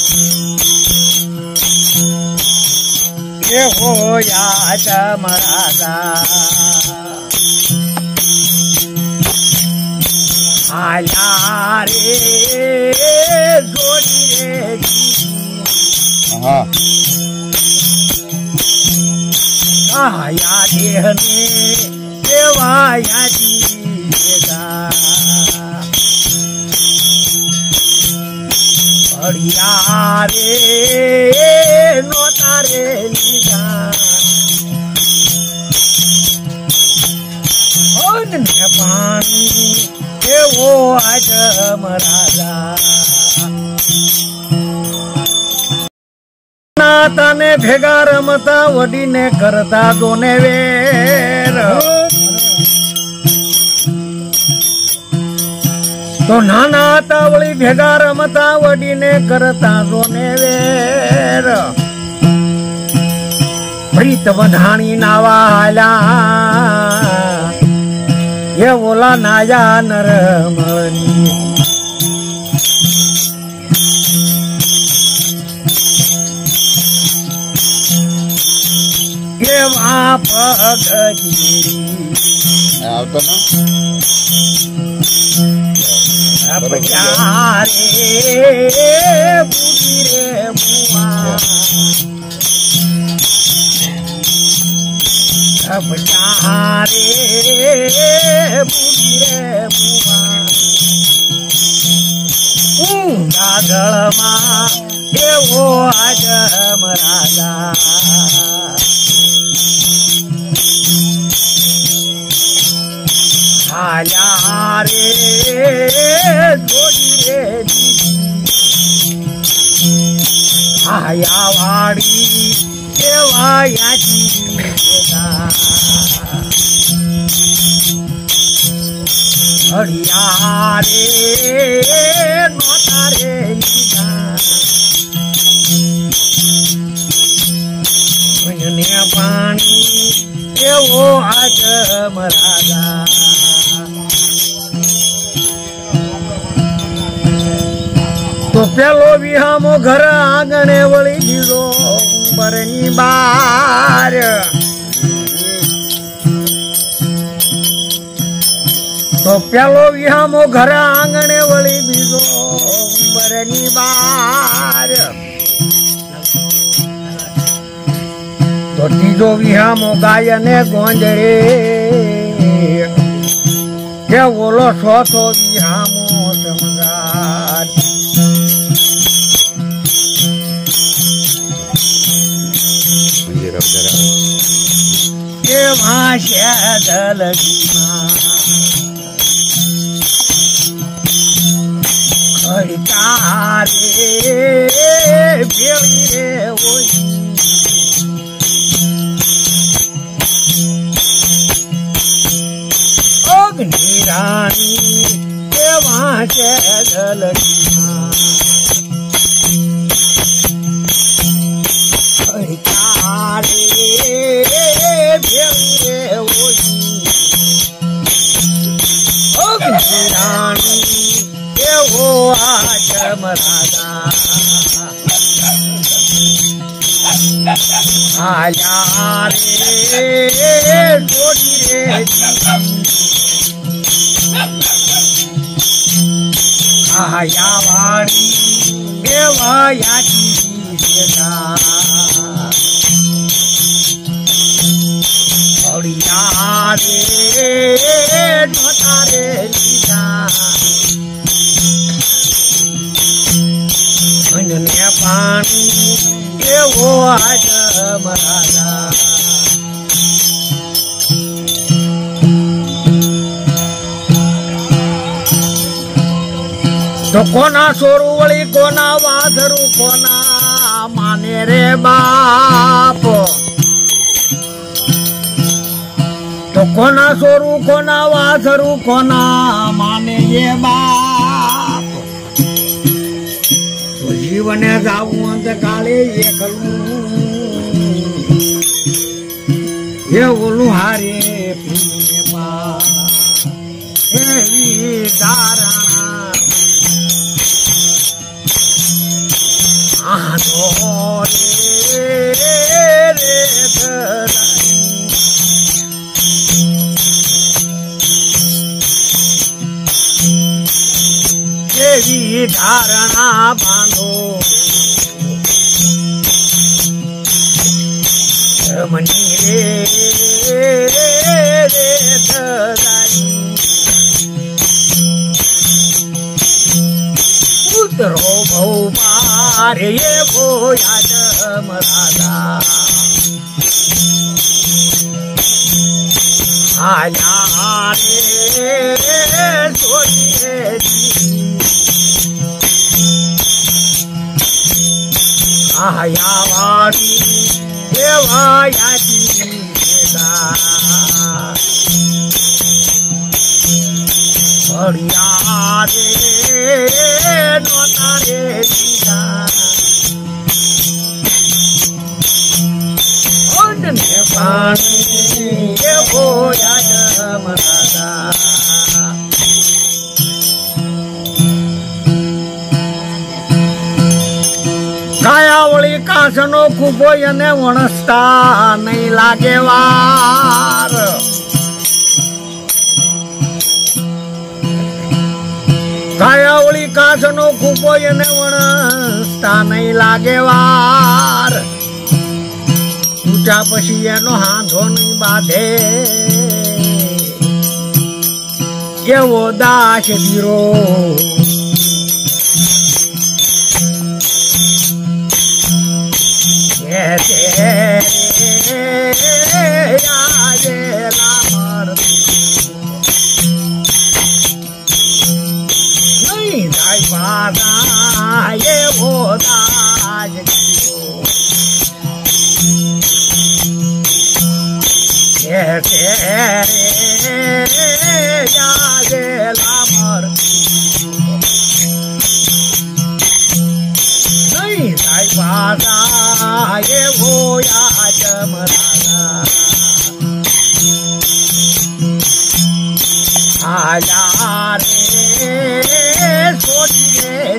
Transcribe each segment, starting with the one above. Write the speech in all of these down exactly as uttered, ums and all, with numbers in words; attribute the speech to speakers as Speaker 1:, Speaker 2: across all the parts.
Speaker 1: ये हो याद मरादा आया रे जोड़ी रे आया देह में देवाया जीगा बढ़िया रे नोता रे लीगा पानी वो आज मराजा नाता ने भेगा रमता वडी ने करता दोने वेर तो नाना तावली भेगा रमता वडी ने करता दोने वेर प्रीत वधाणी नावाला ये बोला नाया नरमणी ये बाप गजी
Speaker 2: આવતો ના
Speaker 1: अब जारे बूढ़ी रे बुआ अब जारे बूढ़ी रे बुआ गागळमा एवो आज मराजा आया रे जोड़ी रे आया वाड़ी देवाया जीगा बढ़िया रे नोता रे लीगा ने पानी एवो आज मराजा तो पेलो विहामो घर आंगणे वળી દીધો ઉંબરની બાર તો પેલો વિહામો ઘર આંગણે વળી દીધો ઉંબરની બાર તો ત્રીજો વિહામો ગાયને ગોંજરે કે ઓલો ચોથો વિહામો સમગાર भाषा दलगीमा हरितारे बेली रे ओई अग्नि रानी के भाषा दलगीमा हरितारे रानी वो आज मराजा आया रे जोड़ी रे आया वाणी देवाया जीगा बढ़िया रे नोता रे लीगा ने पानी एवो आज मराजा तो कोना सोरू वળી कोना वाधरू कोना माने रे बाप तो कोना सोरू कोना वाधरू कोना माने ये बाप तो जीवने जाऊं अंत काले ये करूं ये बोलू हारे पुण्य पा दारा બાંધો રે રે દેવી ધારણા બાંધો મની રે રે ધરાઈ ઉતરો ભૌ મારે ભોયા જમ રાજા આયા રે સોઈએ આયા વાળી દેવાયાજી હરિયા રે નોતા રે ઓડને પાણી એ ભોયા જમ રાજા કાયાવળી કાસનો ખૂબો એને વણસતા નહીં લાગે વાર કાયાવળી કાસનો ખૂબો એને વણસતા નહીં લાગે વાર તૂટા પછી એનો હાંધો નહીં બાંધે કેવો દાસ ધીરો નહીં જાય પાદા એવો દાજ લામર નહીં જાય પાદા એવો યાજમ રાજા આયા રે સોડી રે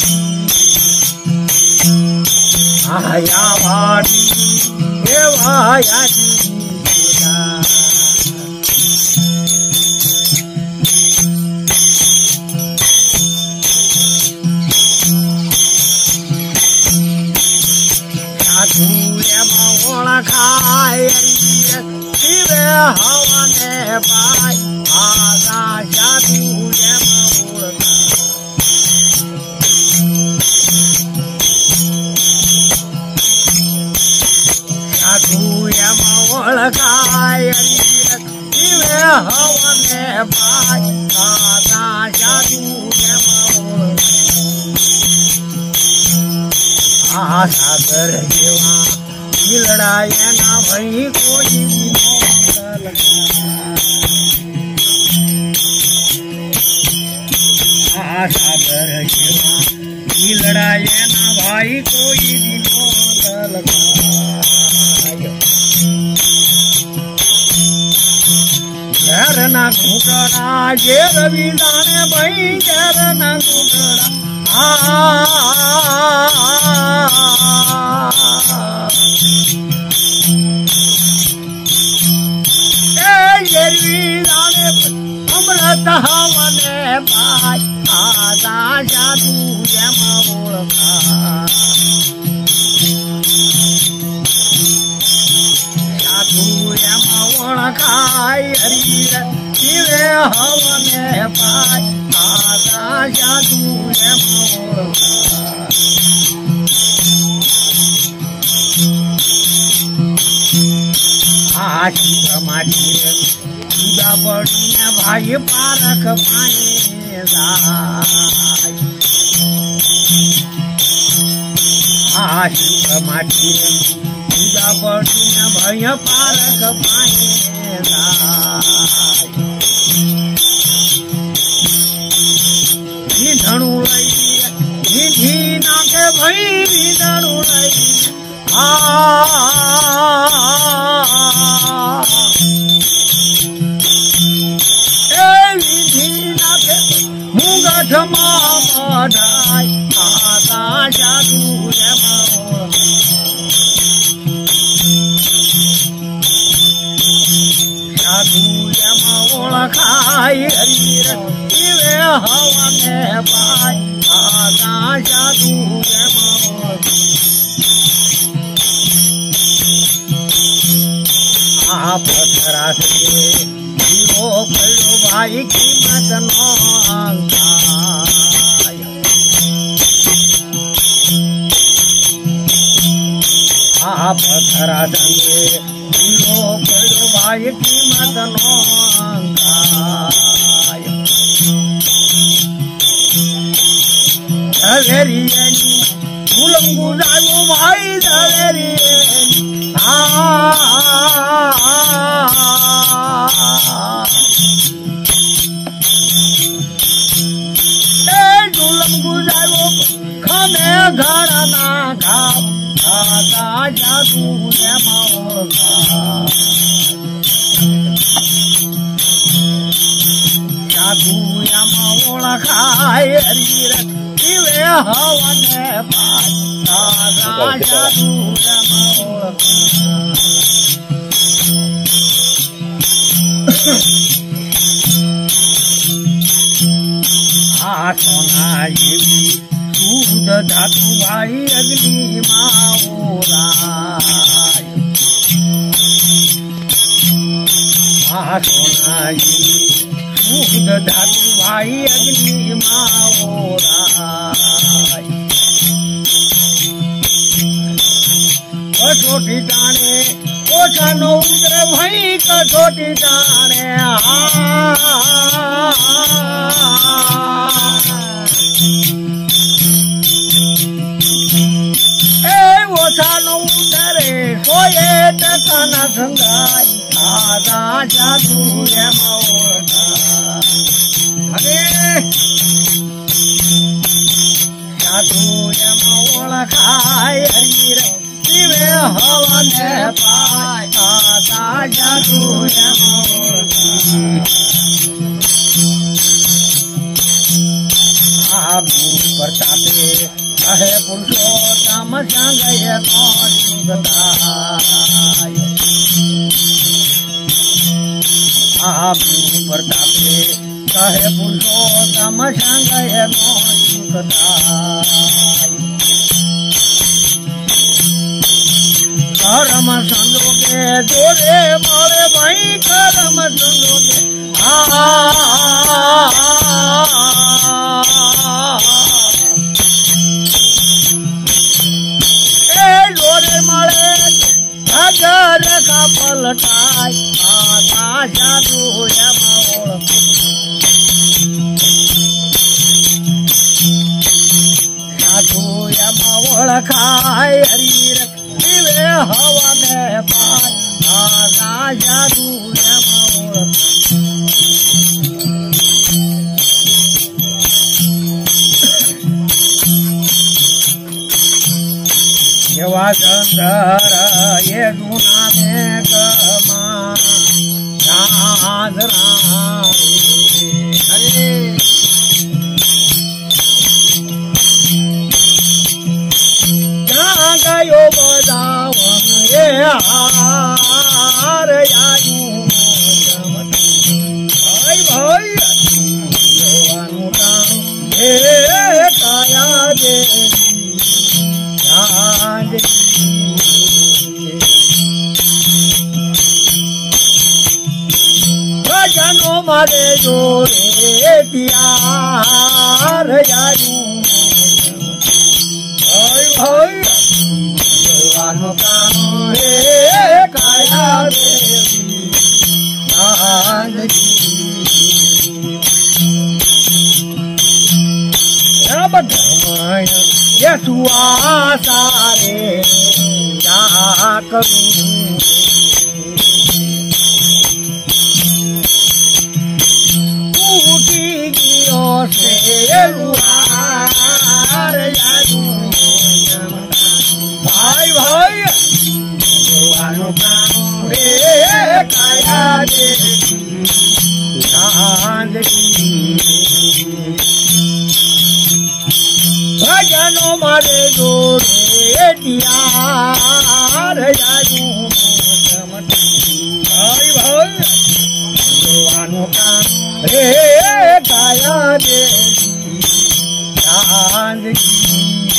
Speaker 1: આયા વાડી એવા યાજી ખાય શિવે હવાને પાય આગા જાદુ એમાં જાદુ એમાં ઓળખાય શિવે હવાને પાય આગા જાદુ એમાં આ સાગર જેવા લડાય ના ભાઈ કોઈ આ સાગર જેવા લડાય ના ભાઈ કોઈ દિનો ઘેર ના ઘૂંટડા જે રવિ દાને ભાઈ ઘેર ના ઘૂંટડા અમૃત હવને ભાઈ આદા જાદુ એમાં ઓળખા જાદુ એમાં ઓળખાય હરી શિવે હવને ભાઈ આદા જાદુ એમાં ઓળખા આ શિવ માટી જુદા પડીને ભાઈ પારખ પાણી જાય આ શિવ માટી જુદા પડીને ભાઈ પારખ પાણી જાય ધણું લઈ વિધિ નાખે ભાઈ ધણું લઈ વિધિ નાખે હું ગઠમાં મઢાય આગા જાદુ એમાં આ પથરા સંગે હીરો પડ્યો ભાઈ કિંમત નો અંગાય ઝવેરી એની ગુલમ ગુજાયું ભાઈ ઝવેરી આ ગુલમ ગુજાયો ખમે ઘરના ઘાવ ખાતા જાદુ એમાં ઓળખા જાદુ એમાં ઓળખાય હરીર જીવે હવને પાય જાદુ એમાં ઓળખા આ સોના જેવી શુદ્ધ ધાતુ ભાઈ અગ્નિ માં ઓરાય આ સોના જેવી શુદ્ધ ધાતુ ભાઈ અગ્નિ માં ઓરાય કસોટી ટાણે ઓછા નો ઉતરે ભાઈ કસોટી ટાણે એ ઓછા નો ઉતરે સોએ ટકા ના સંગાઈ આદા જાદુ એમાં ઓળખા અરે જાદુ એમાં ઓળખાય હરીર જીવે હવને પાય આદા જાદુ એમાં ઓળખા આ ગુરુ પ્રતાપે કહે પુરુષોત્તમ સંગય નો સુગતાય આ ગુરુ પ્રતાપે કહે પુરુષોત્તમ સંગય નો સુગતાય કર્મ સંજોગે જોડે મળે ભાઈ કર્મ સંજોગે આ એ જોડે મળે અગર કા પલટાય આતા જાદુ એમાં ઓળખાય જાદુ એમાં ઓળખાય હરીર જીવે હવને પાય આતા જાદુ એમાં ઓળખાય એવા ચંદ્ર એ જૂના મેઘમાં ચાંદરા હરે જ્યાં ગયો બજાવન એ હાર આયું ભાઈ ભાઈ જોવાનું કામ એ કાયા દેવી ભજનો મારે જોડે તિયાર જાયું ભાઈ જોવાનું કામ રે કાયા દેવી ધર્મય યસુઆ સારે યા કરું ઉઠી ગયો છે ભાઈ ભાઈ જોવાનું કામ રે કાયા દેવી ભજનો મારે જોડે તિયાર જાયું ભાઈ ભાઈ જોવાનું કામ રે કાયા દેવી ચાંદગી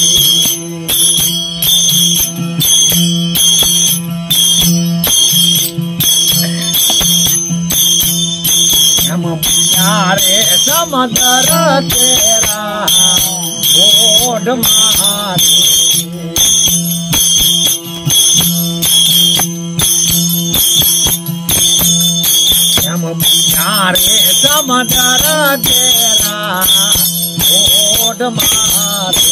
Speaker 1: प्यारे समदर तेरा ओढ़ मारे કેરા ઓઢ મારે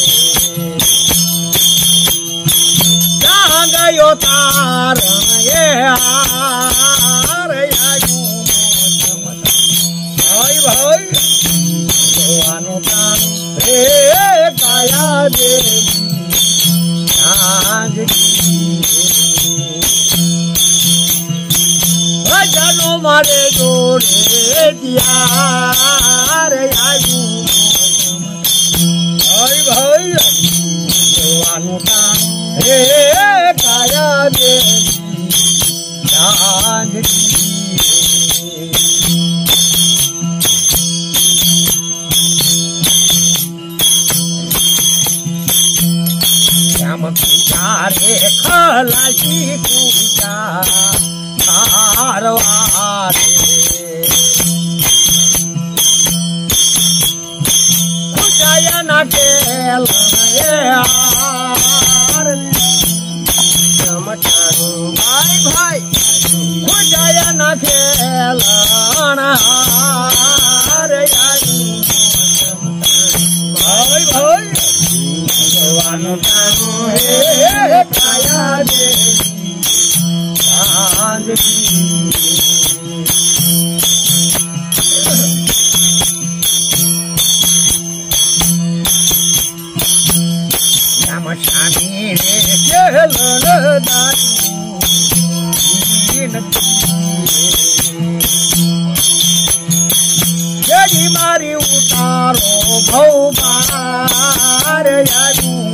Speaker 1: જ્યાં ગયો તારણ એ હાર આવ્યું ભાઈ ભાઈ જોવાનું તારું રે કાયા દેવી ભજનો મારે જોડે ત્યાર આવ્યું ભાઈ ભાઈ જોવાનું તારું રે કાયા દેવી જાનકી રે ખલાસી પૂજા તારવારે પૂજાયા ના કેલ ભાઈ ભાઈ પૂજાયા ના ખેલ ભાઈ ભાઈ જોવાનું તારું હે કાયા દેવી જાનકી નામ શાની રે કેલન દાતું જડી મારી ઉતારો ભવ બાર આવ્યું